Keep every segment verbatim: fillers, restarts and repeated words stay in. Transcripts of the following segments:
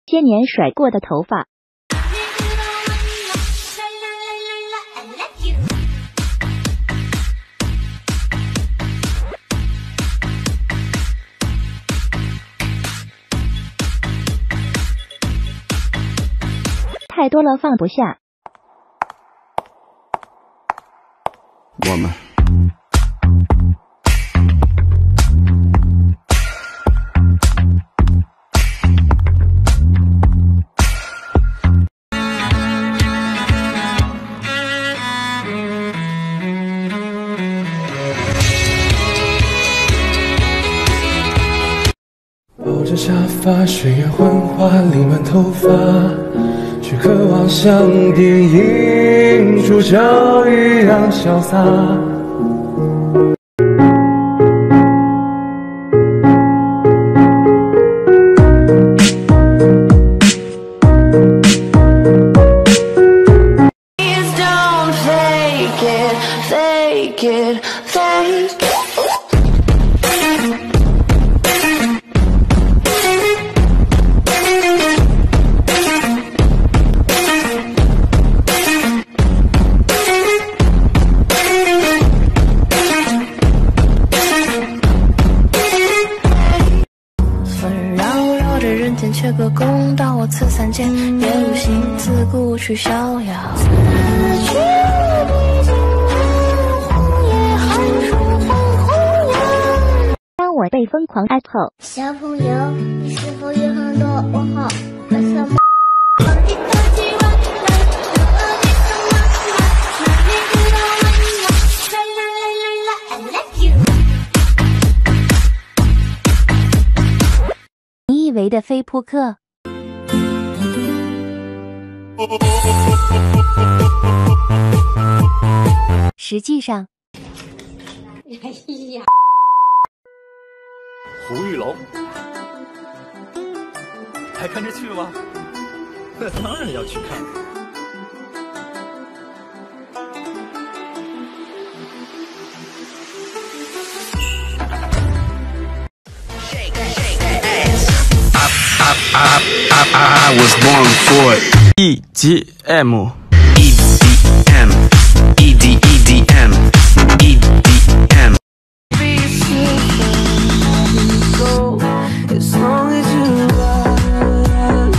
些年甩过的头发。太多了放不下。 我们。 抱着沙发，水月幻化，理满头发，却渴望像电影主角一样潇洒。Please don't fake it, fake it, fake it. 缺个公道，我辞三件，别无心自顾去逍遥。 当我被疯狂爱后， 小朋友，你是否有很多问号？为什么？ 你以为的非扑克，实际上， 哎呀， 胡玉龙，还看这剧吗？那当然要去看。 I, I, I was born for it. E D M E D M E D E D M E D M As long as you love.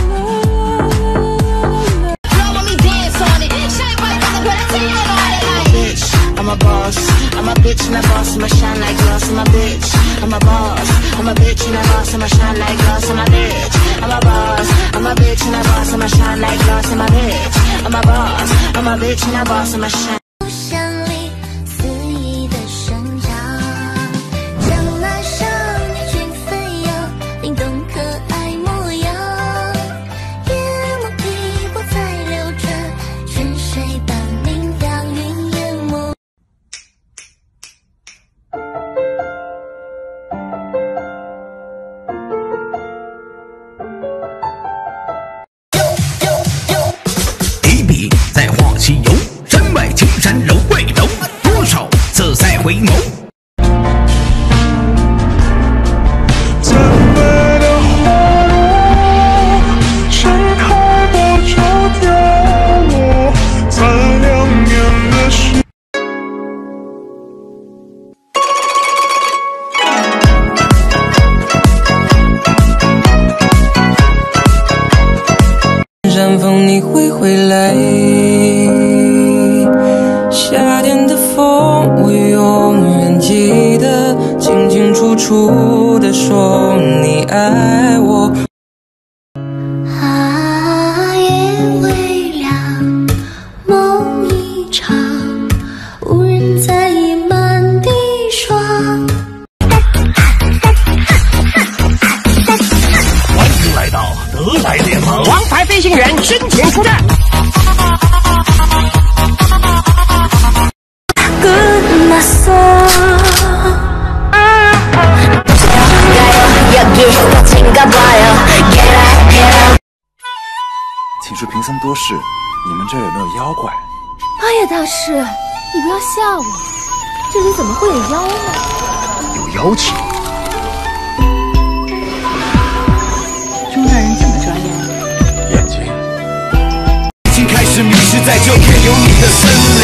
Let me dance on it. Shine bright, brother, put a tan on it like. Bitch, I'm a boss. I'm a bitch and a boss. I'ma shine like glass. I'm a bitch. I'm a boss. I'm a bitch and a boss. I'ma shine like glass. I'm a bitch. I'm a boss. I'm a bitch and a boss. I'ma shine like glass. I'm a bitch. I'm a boss. I'm a bitch and a boss. I'ma shine. 胜利肆意的生长，将那少年群飞扬，灵动可爱模样。夜幕碧波在流转，泉水般明亮，云淹没。 一笔在画西游，山外青山楼外楼，多少次再回眸。 赞美的花朵，盛开多少凋落，在两年的时。 山峰你会回来，夏天的风我永远记得，清清楚楚的说你爱我。 啊，夜微凉，梦一场，无人在意满地霜。 欢迎来到德莱联盟，王牌飞行员申请出战。 请说贫僧多事，你们这儿有没有妖怪？ 哎呀，大师，你不要吓我，这里怎么会有妖呢？ 有妖气。 钟大人怎么抓妖？ 是迷失在旧片有你的森林。